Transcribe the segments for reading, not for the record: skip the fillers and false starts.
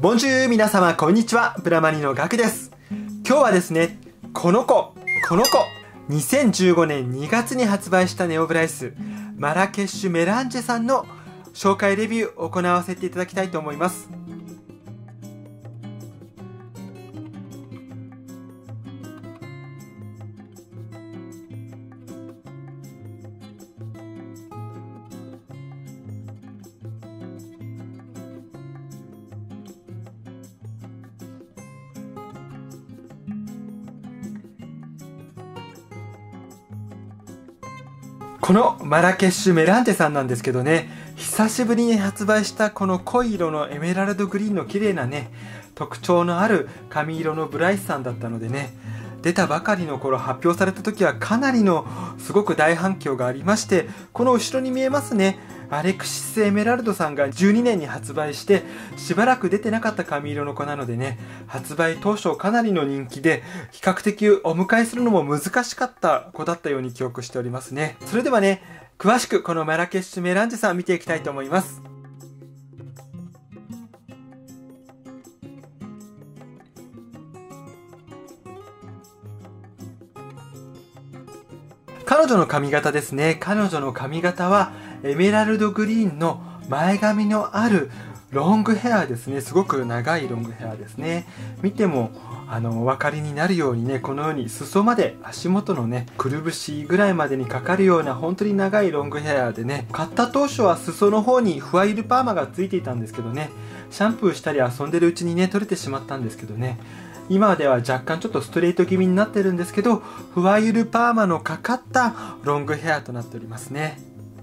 ボンジュー皆様こんにちは、ブラマニのガクです。今日はですね、この子2015年2月に発売したネオブライスマラケッシュメランジェさんの紹介レビューを行わせていただきたいと思います。このマラケッシュメランテさんなんですけどね、久しぶりに発売したこの濃い色のエメラルドグリーンの綺麗なね、特徴のある髪色のブライスさんだったのでね、出たばかりの頃発表された時はかなりのすごく大反響がありまして、この後ろに見えますね、アレクシス・エメラルドさんが12年に発売してしばらく出てなかった髪色の子なのでね、発売当初かなりの人気で比較的お迎えするのも難しかった子だったように記憶しておりますね。それではね、詳しくこのマラケッシュメランジェさん見ていきたいと思います。彼女の髪型ですね。彼女の髪型はエメラルドグリーンの前髪のあるロングヘアですね。すごく長いロングヘアですね。見てもお分かりになるようにね、このように裾まで足元のね、くるぶしぐらいまでにかかるような本当に長いロングヘアでね、買った当初は裾の方にフワイルパーマがついていたんですけどね、シャンプーしたり遊んでるうちにね、取れてしまったんですけどね、今では若干ちょっとストレート気味になってるんですけど、フワイルパーマのかかったロングヘアとなっておりますね。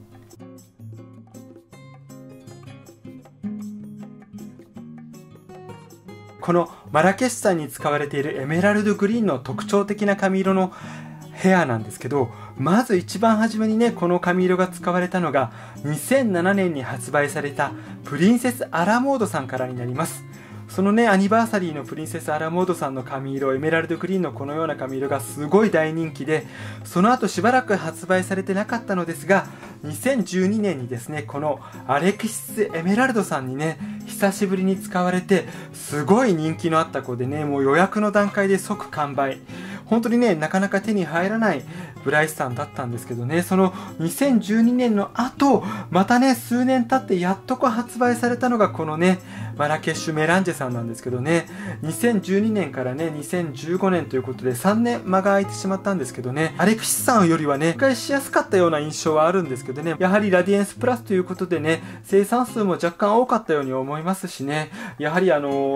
このマラケッシュさんに使われているエメラルドグリーンの特徴的な髪色のヘアなんですけど、まず一番初めにね、この髪色が使われたのが2007年に発売されたプリンセスアラモードさんからになります。そのね、アニバーサリーのプリンセスアラモードさんの髪色、エメラルドグリーンのこのような髪色がすごい大人気で、その後しばらく発売されてなかったのですが、2012年にですね、このアレクシス・エメラルドさんにね、久しぶりに使われて、すごい人気のあった子でね、もう予約の段階で即完売。本当にね、なかなか手に入らないブライスさんだったんですけどね、その2012年の後、またね、数年経ってやっと発売されたのがこのね、マラケッシュメランジェさんなんですけどね、2012年からね、2015年ということで3年間が空いてしまったんですけどね、アレクシスさんよりはね、返しやすかったような印象はあるんですけどね、やはりラディエンスプラスということでね、生産数も若干多かったように思いますしね、やはり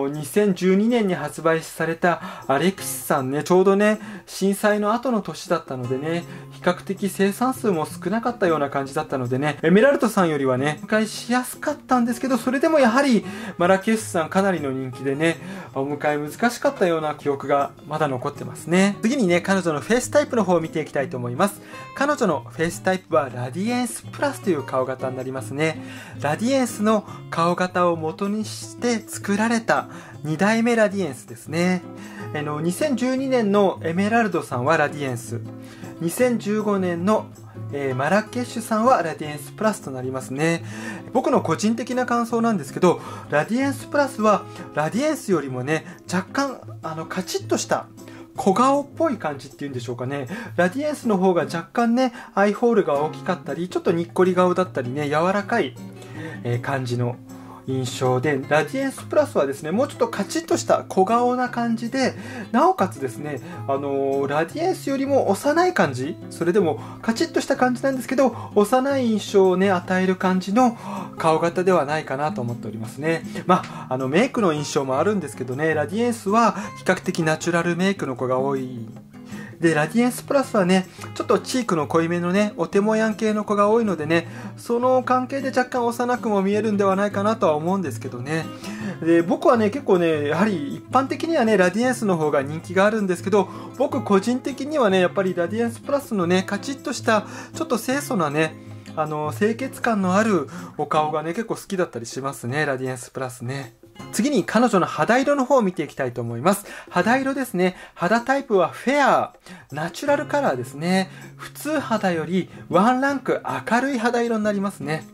2012年に発売されたアレクシスさんね、ちょうどね、震災の後の年だったのでね、比較的生産数も少なかったような感じだったのでね、エメラルドさんよりはね、お迎えしやすかったんですけど、それでもやはりマラケッシュさんかなりの人気でね、お迎え難しかったような記憶がまだ残ってますね。次にね、彼女のフェイスタイプの方を見ていきたいと思います。彼女のフェイスタイプはラディエンスプラスという顔型になりますね。ラディエンスの顔型を元にして作られた2代目ラディエンスですね。2012年のエメラルドさんはラディエンス、2015年のマラケッシュさんはラディエンスプラスとなりますね。僕の個人的な感想なんですけど、ラディエンスプラスはラディエンスよりもね、若干カチッとした小顔っぽい感じっていうんでしょうかね。ラディエンスの方が若干ね、アイホールが大きかったり、ちょっとにっこり顔だったりね、柔らかい、感じの印象で、ラディエンスプラスはですね、もうちょっとカチッとした小顔な感じで、なおかつですね、ラディエンスよりも幼い感じ、それでもカチッとした感じなんですけど、幼い印象をね、与える感じの顔型ではないかなと思っておりますね。メイクの印象もあるんですけどね、ラディエンスは比較的ナチュラルメイクの子が多い。で、ラディエンスプラスはね、ちょっとチークの濃いめのね、お手もやん系の子が多いのでね、その関係で若干幼くも見えるんではないかなとは思うんですけどね。で、僕はね、結構ね、やはり一般的にはね、ラディエンスの方が人気があるんですけど、僕個人的にはね、やっぱりラディエンスプラスのね、カチッとした、ちょっと清楚なね、清潔感のあるお顔がね、結構好きだったりしますね、ラディエンスプラスね。次に彼女の肌色の方を見ていきたいと思います。肌色ですね。肌タイプはフェア、ナチュラルカラーですね。普通肌よりワンランク明るい肌色になりますね。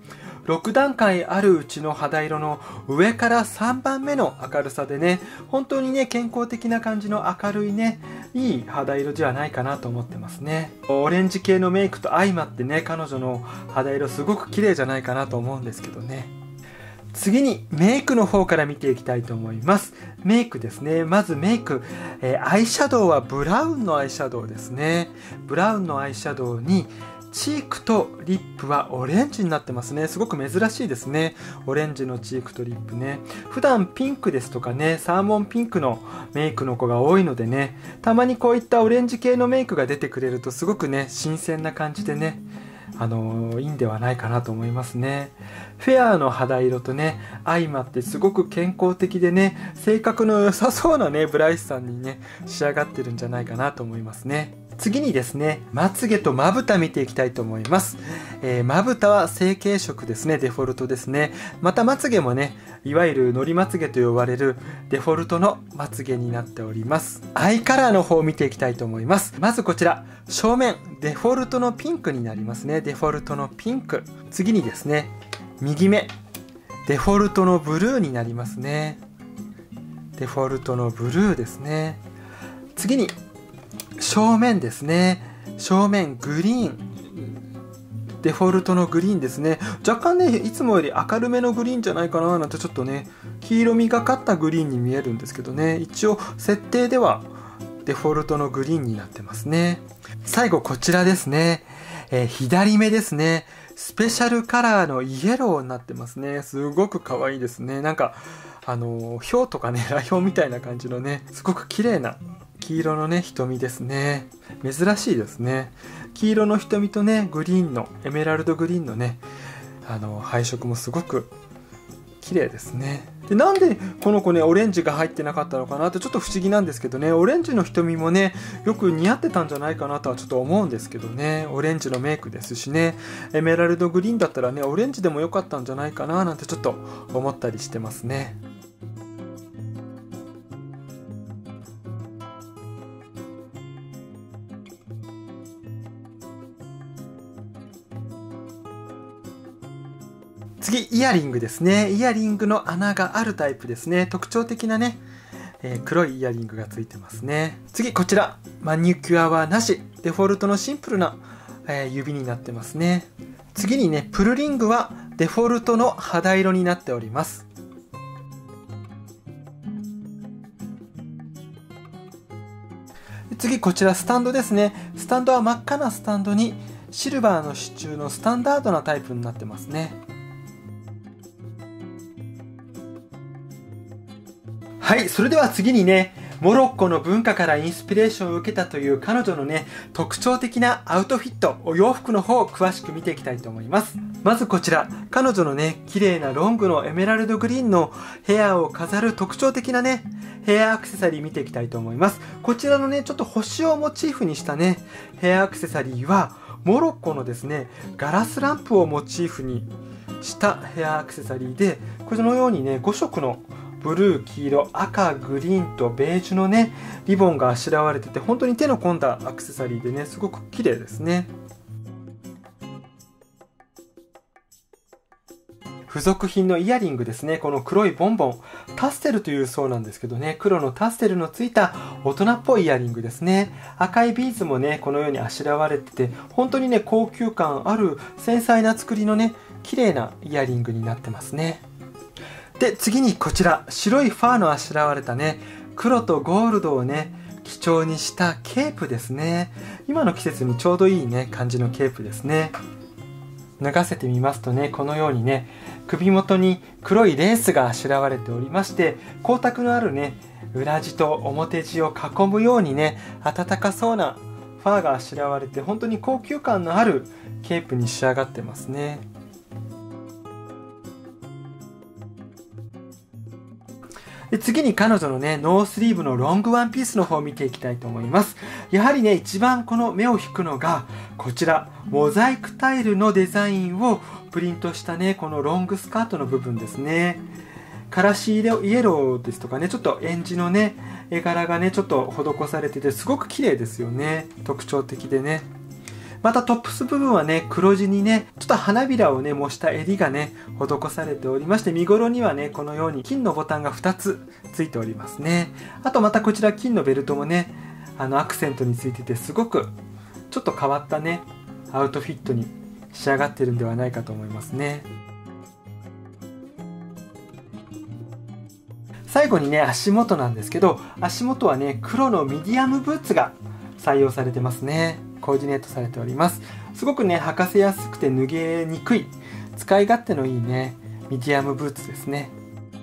6段階あるうちの肌色の上から3番目の明るさでね、本当にね、健康的な感じの明るいね、いい肌色じゃないかなと思ってますね。オレンジ系のメイクと相まってね、彼女の肌色すごく綺麗じゃないかなと思うんですけどね。次にメイクの方から見ていきたいと思います。メイクですね。まずメイク、アイシャドウはブラウンのアイシャドウですね。ブラウンのアイシャドウにチークとリップはオレンジになってますね。すごく珍しいですね。オレンジのチークとリップね。普段ピンクですとかね、サーモンピンクのメイクの子が多いのでね、たまにこういったオレンジ系のメイクが出てくれるとすごくね、新鮮な感じでね、いいんではないかなと思いますね。フェアの肌色とね、相まってすごく健康的でね、性格の良さそうなね、ブライスさんにね、仕上がってるんじゃないかなと思いますね。次にですね、まつげとまぶた見ていきたいと思います。まぶたは成型色ですね、デフォルトですね。またまつげもね、いわゆるのりまつげと呼ばれるデフォルトのまつげになっております。アイカラーの方を見ていきたいと思います。まずこちら、正面、デフォルトのピンクになりますね。デフォルトのピンク。次にですね、右目、デフォルトのブルーになりますね。デフォルトのブルーですね。次に、正面ですね。正面グリーン。デフォルトのグリーンですね。若干ね、いつもより明るめのグリーンじゃないかななんてちょっとね、黄色みがかったグリーンに見えるんですけどね。一応設定ではデフォルトのグリーンになってますね。最後こちらですね。左目ですね。スペシャルカラーのイエローになってますね。すごく可愛いですね。なんか、ヒョウとかね、ライオンみたいな感じのね、すごく綺麗な黄色のね、瞳ですね。珍しいですね。黄色の瞳とね、グリーンの、エメラルドグリーンのね、配色もすごく綺麗ですね。で、なんでこの子ね、オレンジが入ってなかったのかなってちょっと不思議なんですけどね、オレンジの瞳もね、よく似合ってたんじゃないかなとはちょっと思うんですけどね、オレンジのメイクですしね、エメラルドグリーンだったらね、オレンジでもよかったんじゃないかななんてちょっと思ったりしてますね。次、イヤリングですね。イヤリングの穴があるタイプですね。特徴的なね、黒いイヤリングがついてますね。次、こちら。マニキュアはなし。デフォルトのシンプルな、指になってますね。次にね、プルリングはデフォルトの肌色になっております。次、こちらスタンドですね。スタンドは真っ赤なスタンドにシルバーの支柱のスタンダードなタイプになってますね。はい、それでは次にね、モロッコの文化からインスピレーションを受けたという彼女のね、特徴的なアウトフィット、お洋服の方を詳しく見ていきたいと思います。まずこちら、彼女のね、綺麗なロングのエメラルドグリーンのヘアを飾る特徴的なね、ヘアアクセサリー見ていきたいと思います。こちらのね、ちょっと星をモチーフにしたね、ヘアアクセサリーは、モロッコのですね、ガラスランプをモチーフにしたヘアアクセサリーで、このようにね、5色のブルー、黄色、赤、グリーンとベージュのね、リボンがあしらわれてて、本当に手の込んだアクセサリーでね、すごく綺麗ですね。付属品のイヤリングですね。この黒いボンボン。タステルというそうなんですけどね、黒のタステルのついた大人っぽいイヤリングですね。赤いビーズもね、このようにあしらわれてて、本当にね、高級感ある繊細な作りのね、綺麗なイヤリングになってますね。で、次にこちら、白いファーのあしらわれたね、黒とゴールドをね、基調にしたケープですね。今の季節にちょうどいいね、感じのケープですね。脱がせてみますとね、このようにね、首元に黒いレースがあしらわれておりまして、光沢のあるね、裏地と表地を囲むようにね、暖かそうなファーがあしらわれて、本当に高級感のあるケープに仕上がってますね。で、次に彼女のね、ノースリーブのロングワンピースの方を見ていきたいと思います。やはりね、一番この目を引くのが、こちら、モザイクタイルのデザインをプリントしたね、このロングスカートの部分ですね。からしイエローですとかね、ちょっとエンジのね、絵柄がね、ちょっと施されてて、すごく綺麗ですよね。特徴的でね。 またトップス部分はね、黒地にね、ちょっと花びらをね、模した襟がね、施されておりまして、身頃にはね、このように金のボタンが2つついておりますね。あとまたこちら金のベルトもね、アクセントについてて、すごくちょっと変わったね、アウトフィットに仕上がってるんではないかと思いますね。最後にね、足元なんですけど、足元はね、黒のミディアムブーツが採用されてますね。コーディネートされております。すごくね、履かせやすくて脱げにくい、使い勝手のいいね、ミディアムブーツですね。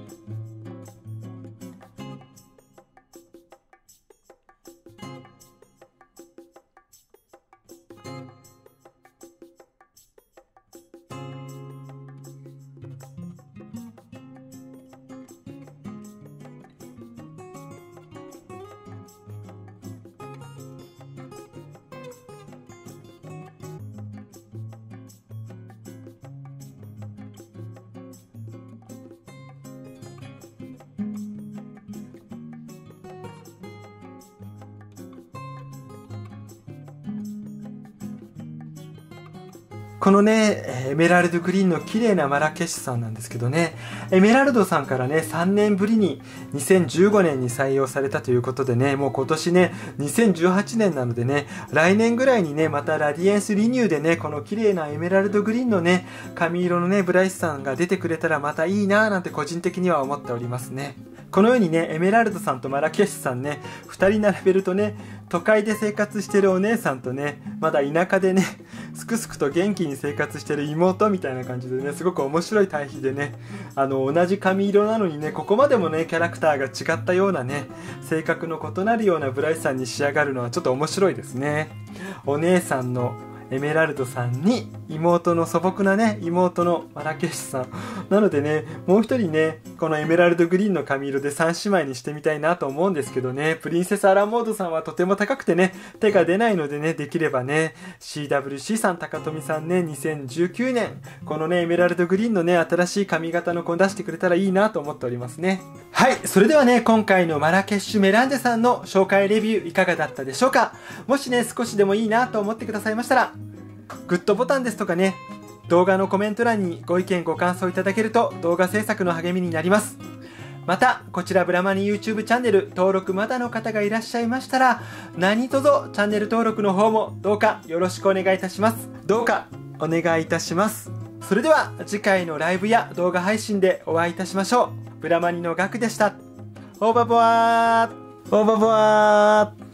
このね、エメラルドグリーンの綺麗なマラケシュさんなんですけどね、エメラルドさんからね、3年ぶりに2015年に採用されたということでね、もう今年ね、2018年なのでね、来年ぐらいにね、またラディエンスリニューでね、この綺麗なエメラルドグリーンのね、髪色のね、ブライスさんが出てくれたらまたいいなぁなんて個人的には思っておりますね。このようにね、エメラルドさんとマラケシュさんね、2人並べるとね、都会で生活してるお姉さんとね、まだ田舎でね、すくすくと元気に生活してる妹みたいな感じでね、すごく面白い対比でね、同じ髪色なのにね、ここまでもね、キャラクターが違ったようなね、性格の異なるようなブライスさんに仕上がるのはちょっと面白いですね。お姉さんのエメラルドさんに妹の素朴なね、妹のマラケシュさんなのでね、もう一人ね、このエメラルドグリーンの髪色で3姉妹にしてみたいなと思うんですけどね、プリンセスアラモードさんはとても高くてね、手が出ないのでね、できればね、 CWC さん、高富さんね、2019年このね、エメラルドグリーンのね、新しい髪型の子を出してくれたらいいなと思っておりますね。はい、それではね、今回のマラケッシュメランデさんの紹介レビューいかがだったでしょうか。もしね、少しでもいいなと思ってくださいましたら、グッドボタンですとかね、動画のコメント欄にご意見ご感想いただけると動画制作の励みになります。また、こちらブラマニ YouTube チャンネル登録まだの方がいらっしゃいましたら、何卒チャンネル登録の方もどうかよろしくお願いいたします。どうかお願いいたします。それでは次回のライブや動画配信でお会いいたしましょう。ブラマニのガクでした。オーバーボワー、オーバーボワー。